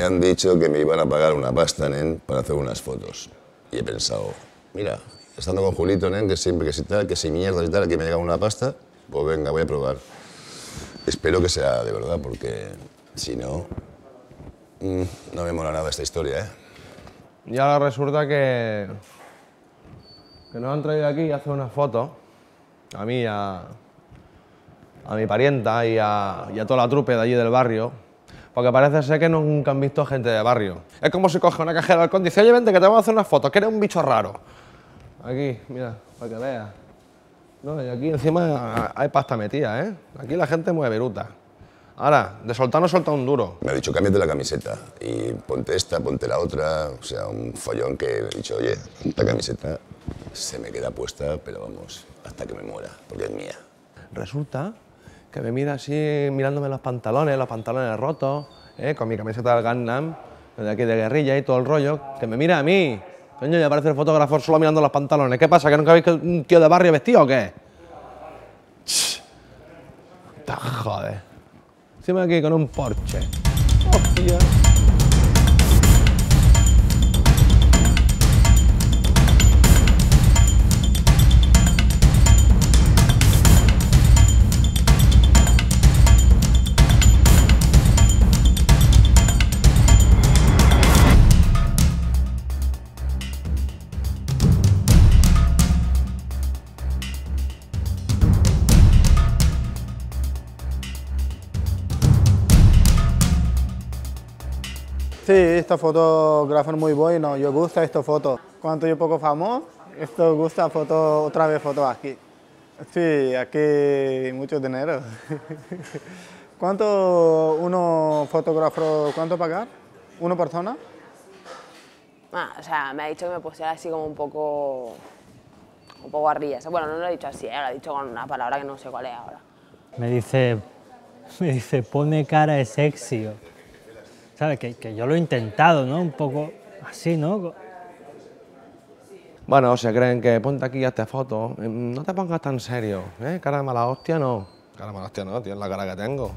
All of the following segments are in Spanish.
han dicho que me iban a pagar una pasta, nen, para hacer unas fotos. Y he pensado, mira, estando con Julito, nen, que siempre que si tal, que si mierda y tal, que me llega una pasta, pues venga, voy a probar. Espero que sea de verdad, porque si no, no me mola nada esta historia, ¿eh? Y ahora resulta que nos han traído aquí a hacer unas fotos, a mí, a mi parienta y a toda la trupe de allí del barrio, porque parece ser que nunca han visto gente de barrio. Es como si coge una cajera del halcón y dice, oye, vente que te vamos a hacer unas fotos, que eres un bicho raro. Aquí, mira, para que veas. No, y aquí encima hay pasta metida, ¿eh? Aquí la gente mueve viruta. Ahora, de soltar no solta un duro. Me ha dicho, cámbiate la camiseta y ponte esta, ponte la otra. O sea, un follón que he dicho, oye, esta camiseta se me queda puesta, pero vamos, hasta que me muera, porque es mía. Resulta que me mira así, mirándome los pantalones rotos, con mi camiseta del Gangnam, de aquí de guerrilla y todo el rollo, que me mira a mí. Coño, ya parece el fotógrafo solo mirando los pantalones. ¿Qué pasa, que nunca habéis un tío de barrio vestido o qué? Joder. Encima aquí con un Porsche. Hostia. Sí, esta fotógrafo es muy bueno, yo gusta esta foto. Cuando yo poco famoso, esto gusta foto, otra vez foto aquí. Sí, aquí mucho dinero. ¿Cuánto uno fotógrafo, cuánto pagar? ¿Una persona? O sea, me ha dicho que me pusiera así como un poco arriba. Bueno, no lo he dicho así, lo he dicho con una palabra que no sé cuál es ahora. Me dice, pone cara de sexy. ¿Sabes? Que yo lo he intentado, ¿no? Un poco así, ¿no? Bueno, se creen que ponte aquí y hazte foto. No te pongas tan serio, ¿eh? Cara de mala hostia no. Cara de mala hostia no, tienes la cara que tengo.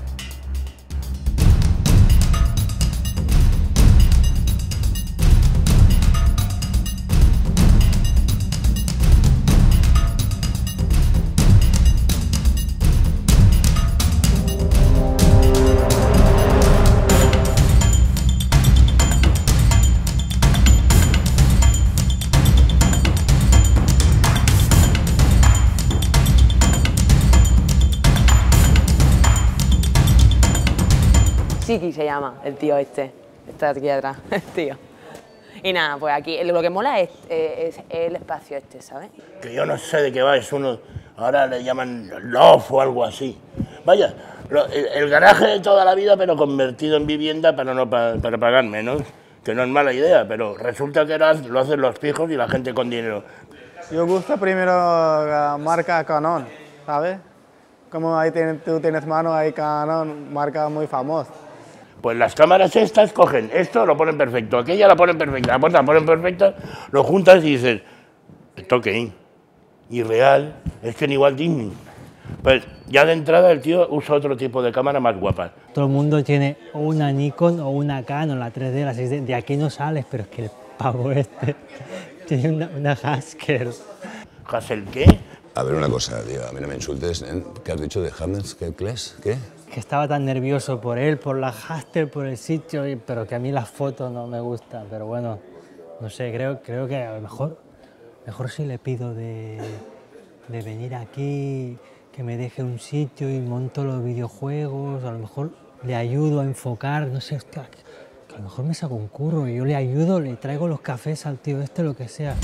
Siki se llama el tío este. Está aquí atrás, el tío. Y nada, pues aquí lo que mola es el espacio este, ¿sabes? Que yo no sé de qué va, es uno, ahora le llaman loft o algo así. Vaya, el garaje de toda la vida, pero convertido en vivienda para pagar menos, que no es mala idea, pero resulta que lo hacen los pijos y la gente con dinero. Yo gusta primero la marca Canon, ¿sabes? Como ahí tú tienes mano, hay Canon, marca muy famosa. Pues las cámaras estas cogen esto, lo ponen perfecto, aquella la ponen perfecta, la ponen perfecta, lo juntas y dices, ¿esto qué? Y real, es que ni Walt Disney. Pues ya de entrada el tío usa otro tipo de cámara más guapa. Todo el mundo tiene o una Nikon o una Canon, la 3D, la 6D, de aquí no sales, pero es que el pavo este tiene una Haskell. ¿Haskell qué? A ver una cosa, tío, a mí no me insultes, ¿eh? ¿Qué has dicho de Haskell? ¿Qué? Que estaba tan nervioso por él, por la Haskell, por el sitio, pero que a mí las fotos no me gustan. Pero bueno, no sé, creo que a lo mejor sí le pido de venir aquí, que me deje un sitio y monto los videojuegos, a lo mejor le ayudo a enfocar, no sé, hostia, que a lo mejor me saco un curro y yo le ayudo, le traigo los cafés al tío este, lo que sea.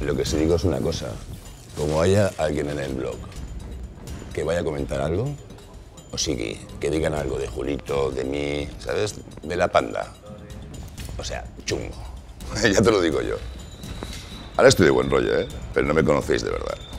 Lo que sí digo es una cosa. Como haya alguien en el blog que vaya a comentar algo, o sigui, que digan algo de Julito, de mí, ¿sabes? De la panda. O sea, chungo. Ya te lo digo yo. Ahora estoy de buen rollo, ¿eh? Pero no me conocéis de verdad.